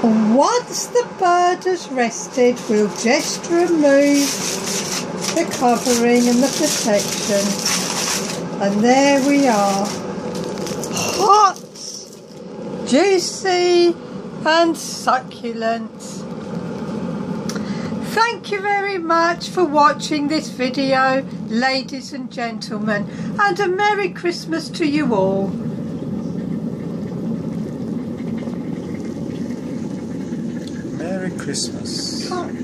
Once the bird has rested, we'll just remove the covering and the protection. And there we are. Hot, juicy and succulent. Thank you very much for watching this video, ladies and gentlemen, and a Merry Christmas to you all. Merry Christmas.